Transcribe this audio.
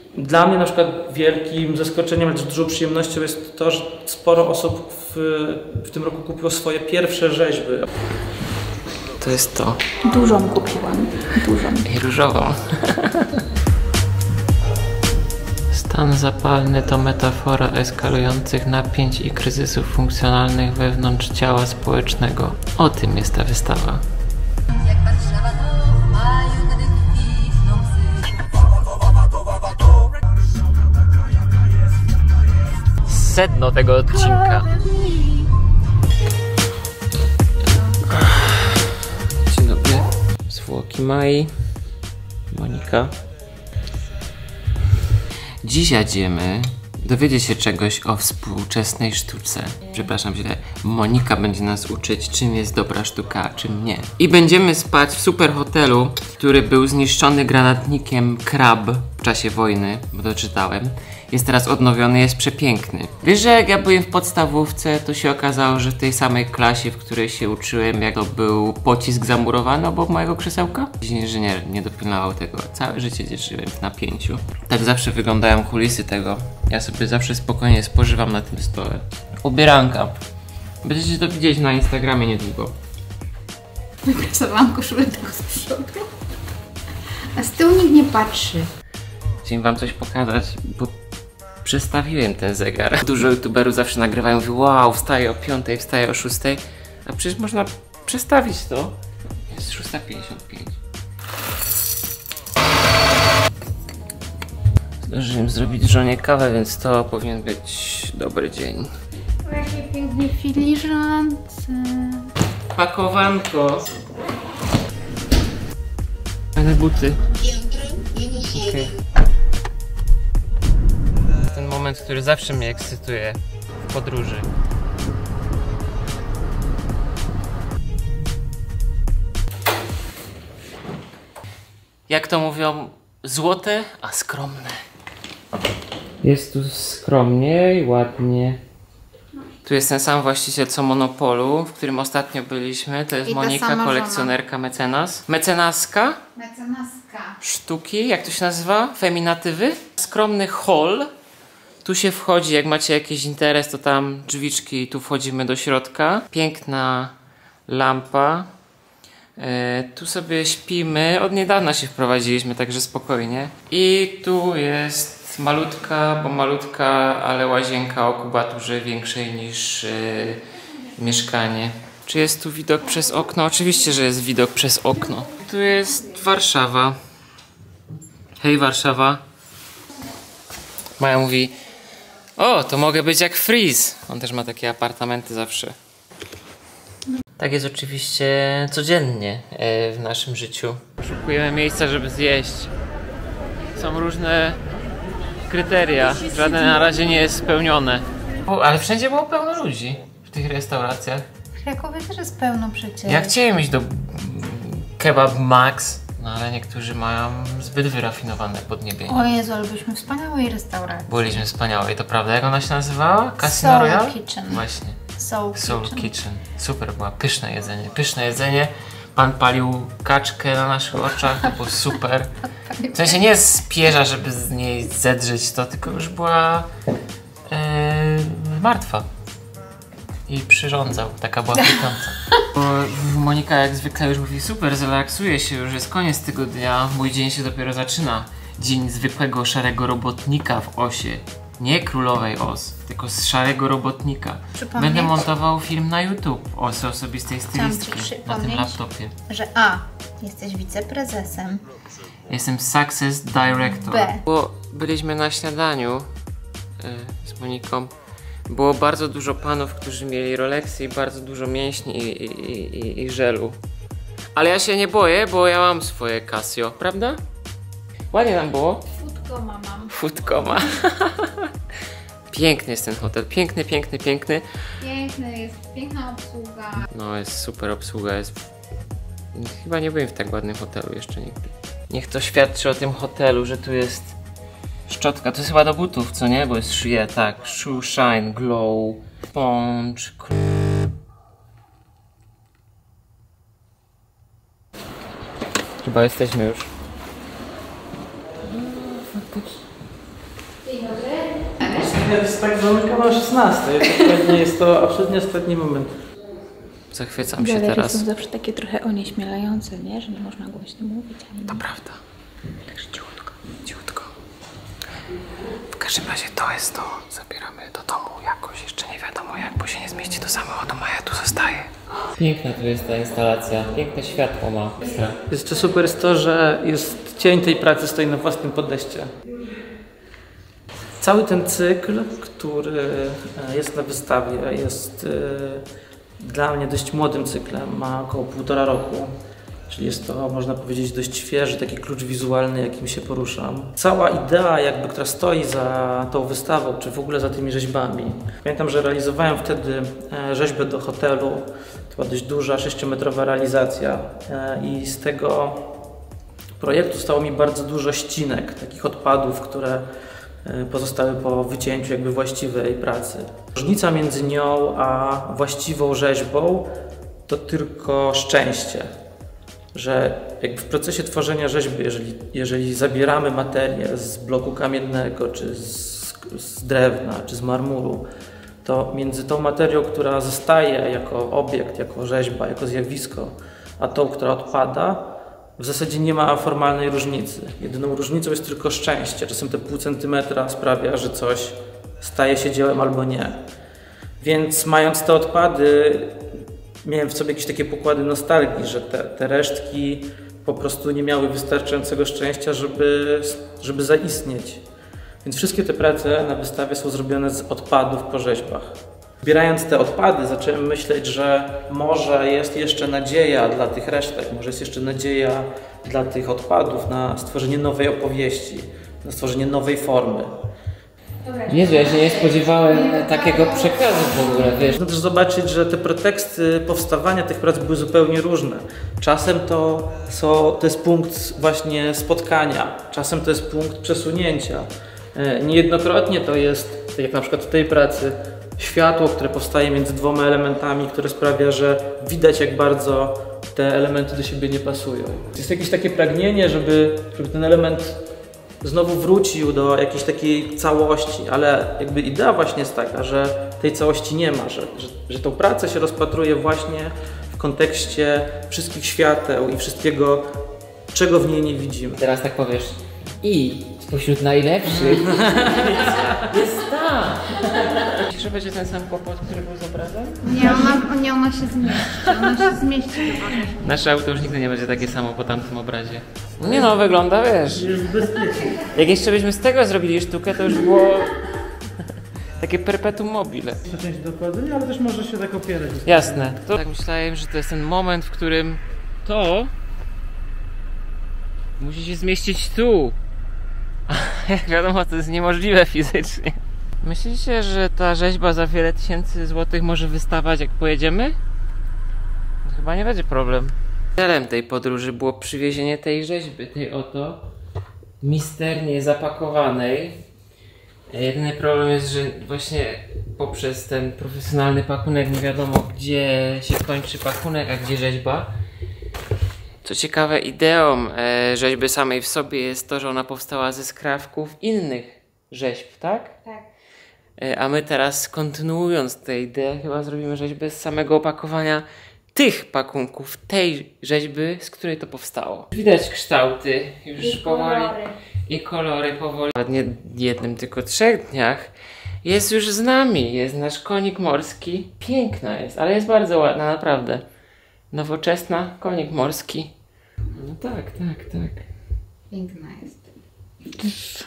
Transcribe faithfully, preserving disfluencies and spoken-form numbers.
Dla mnie na przykład wielkim zaskoczeniem, ale też dużą przyjemnością jest to, że sporo osób w, w tym roku kupiło swoje pierwsze rzeźby. To jest to. Dużą kupiłam. Dużą. I różową. Stan zapalny to metafora eskalujących napięć i kryzysów funkcjonalnych wewnątrz ciała społecznego. O tym jest ta wystawa. Sedno tego odcinka. Dzień dobry. Zwłoki Mai. Monika. Dziś jedziemy dowiedzieć się czegoś o współczesnej sztuce. Przepraszam źle. Monika będzie nas uczyć, czym jest dobra sztuka, a czym nie. I będziemy spać w super hotelu, który był zniszczony granatnikiem Krab w czasie wojny, bo to czytałem. Jest teraz odnowiony, jest przepiękny. Wiesz, że jak ja byłem w podstawówce, to się okazało, że w tej samej klasie, w której się uczyłem, jak to był pocisk zamurowany obok mojego krzesełka? Inżynier nie dopilnował tego. Całe życie żyłem w napięciu. Tak zawsze wyglądają kulisy tego. Ja sobie zawsze spokojnie spożywam na tym stole. Ubieranka. Będziecie to widzieć na Instagramie niedługo. Wyprasowałam koszulę tylko z przodu. A z tyłu nikt nie patrzy. Chciałem wam coś pokazać, bo przestawiłem ten zegar. Dużo youtuberów zawsze nagrywają, mówi wow, wstaję o piątej, wstaję o szóstej, a przecież można przestawić to. Jest szósta pięćdziesiąt pięć. Zdążyłem zrobić żonie kawę, więc to powinien być dobry dzień. O, jakie pięknie filiżance. Pakowanko. Fajne buty. Okay. Ten moment, który zawsze mnie ekscytuje w podróży. Jak to mówią, złote, a skromne. Jest tu skromnie i ładnie. Tu jest ten sam właściciel co Monopolu, w którym ostatnio byliśmy. To jest I ta Monika, sama kolekcjonerka, żona. Mecenas. Mecenaska. Mecenaska. Sztuki, jak to się nazywa? Feminatywy. Skromny hall. Tu się wchodzi, jak macie jakiś interes, to tam drzwiczki, tu wchodzimy do środka. Piękna lampa. E, tu sobie śpimy. Od niedawna się wprowadziliśmy, także spokojnie. I tu jest malutka, bo malutka, ale łazienka o kubaturze większej niż e, mieszkanie. Czy jest tu widok przez okno? Oczywiście, że jest widok przez okno. Tu jest Warszawa. Hej Warszawa. Maja mówi: o, to mogę być jak Freeze. On też ma takie apartamenty zawsze. Tak jest oczywiście codziennie e, w naszym życiu. Szukujemy miejsca, żeby zjeść. Są różne kryteria. Żadne na razie nie jest spełnione. O, ale wszędzie było pełno ludzi w tych restauracjach. W Krakowie też jest pełno przecież. Ja chciałem iść do Kebab Max, no ale niektórzy mają zbyt wyrafinowane podniebienie. O Jezu, ale byliśmy w wspaniałej restauracji. Byliśmy wspaniałej, to prawda. Jak ona się nazywała? Casino Royale? Kitchen. Właśnie. Soul, Soul Kitchen. Kitchen. Super była, pyszne jedzenie. Pyszne jedzenie. Pan palił kaczkę na naszych oczach, to było super. W sensie nie z pierza, żeby z niej zedrzeć to, tylko już była e, martwa. I przyrządzał, taka była pikanta. Monika jak zwykle już mówi: super, zrelaksuje się, już jest koniec tygodnia, mój dzień się dopiero zaczyna. Dzień zwykłego szarego robotnika w osie. Nie królowej os, tylko z szarego robotnika. Będę montował film na YouTube osy osobistej stylistki na tym laptopie. Że A. Jesteś wiceprezesem. Jestem Success Director. B. Bo byliśmy na śniadaniu yy, z Moniką. Było bardzo dużo panów, którzy mieli Rolexy i bardzo dużo mięśni i, i, i, i żelu. Ale ja się nie boję, bo ja mam swoje Casio, prawda? Ładnie nam było. Foodcoma mam. Foodcoma. Piękny jest ten hotel, piękny, piękny, piękny. Piękny jest, piękna obsługa. No jest super obsługa, jest... Chyba nie byłem w tak ładnym hotelu jeszcze nigdy. Niech to świadczy o tym hotelu, że tu jest szczotka. To jest chyba do butów, co nie? Bo jest szyja, tak. Shoe Shine, Glow, Sponge. Chyba jesteśmy już. Dzień dobry. Jest tak zamykam o szesnastej, dokładnie jest to absolutnie ostatni moment. Zachwycam się Galerie teraz. są zawsze takie trochę onieśmielające, nie? Że nie można głośno mówić. Ani To nie. prawda. Także cichutko, cichutko. W każdym razie to jest to. Zabieramy do domu jakoś, jeszcze nie wiadomo jak, bo się nie zmieści do samochodu, Maja tu zostaje. Piękna tu jest ta instalacja, piękne światło ma. Ekstra. Jeszcze super jest to, że jest cień tej pracy stoi na własnym podejście. Cały ten cykl, który jest na wystawie, jest dla mnie dość młodym cyklem, ma około półtora roku. Czyli jest to, można powiedzieć, dość świeży, taki klucz wizualny, jakim się poruszam. Cała idea, jakby, która stoi za tą wystawą, czy w ogóle za tymi rzeźbami. Pamiętam, że realizowałem wtedy rzeźbę do hotelu. To była dość duża, sześciometrowa realizacja i z tego projektu stało mi bardzo dużo ścinek, takich odpadów, które pozostały po wycięciu jakby właściwej pracy. Różnica między nią a właściwą rzeźbą to tylko szczęście, że jakby w procesie tworzenia rzeźby, jeżeli, jeżeli zabieramy materię z bloku kamiennego, czy z, z drewna, czy z marmuru, to między tą materią, która zostaje jako obiekt, jako rzeźba, jako zjawisko, a tą, która odpada, w zasadzie nie ma formalnej różnicy. Jedyną różnicą jest tylko szczęście. Czasem te pół centymetra sprawia, że coś staje się dziełem albo nie. Więc mając te odpady, miałem w sobie jakieś takie pokłady nostalgii, że te, te resztki po prostu nie miały wystarczającego szczęścia, żeby, żeby zaistnieć. Więc wszystkie te prace na wystawie są zrobione z odpadów po rzeźbach. Zbierając te odpady, zacząłem myśleć, że może jest jeszcze nadzieja dla tych resztek, może jest jeszcze nadzieja dla tych odpadów na stworzenie nowej opowieści, na stworzenie nowej formy. Jezu, ja się nie spodziewałem takiego przekazu w ogóle, wiesz. Można też zobaczyć, że te preteksty powstawania tych prac były zupełnie różne. Czasem to, są, to jest punkt właśnie spotkania, czasem to jest punkt przesunięcia. Niejednokrotnie to jest, tak jak na przykład w tej pracy, światło, które powstaje między dwoma elementami, które sprawia, że widać, jak bardzo te elementy do siebie nie pasują. Jest jakieś takie pragnienie, żeby, żeby ten element znowu wrócił do jakiejś takiej całości, ale jakby idea właśnie jest taka, że tej całości nie ma, że, że, że tą pracę się rozpatruje właśnie w kontekście wszystkich świateł i wszystkiego, czego w niej nie widzimy. Teraz tak powiesz. I spośród najlepszych jest ta. Myślisz, że będzie ten sam kłopot, który był z obrazem? Nie, ona, nie, ona się zmieści. Ona się zmieści chyba. Nasze auto już nigdy nie będzie takie samo po tamtym obrazie. Nie no, wygląda, wiesz. Jak jeszcze byśmy z tego zrobili sztukę, to już było takie perpetuum mobile. To część dokładnie, ale też może się tak opierać. Jasne. To tak myślałem, że to jest ten moment, w którym to musi się zmieścić tu. Jak wiadomo, to jest niemożliwe fizycznie. Myślicie, że ta rzeźba za wiele tysięcy złotych może wystawać, jak pojedziemy? Chyba nie będzie problem. Celem tej podróży było przywiezienie tej rzeźby, tej oto misternie zapakowanej. Jedyny problem jest, że właśnie poprzez ten profesjonalny pakunek nie wiadomo, gdzie się kończy pakunek, a gdzie rzeźba. Co ciekawe, ideą e, rzeźby samej w sobie jest to, że ona powstała ze skrawków innych rzeźb, tak? Tak. E, a my teraz, kontynuując tę ideę, chyba zrobimy rzeźbę z samego opakowania tych pakunków, tej rzeźby, z której to powstało. Widać kształty już I powoli kolory. i kolory powoli. W nie jednym, tylko trzech dniach jest już z nami, jest nasz konik morski. Piękna jest, ale jest bardzo ładna, naprawdę. Nowoczesna, konik morski. No tak, tak, tak. Piękna jest.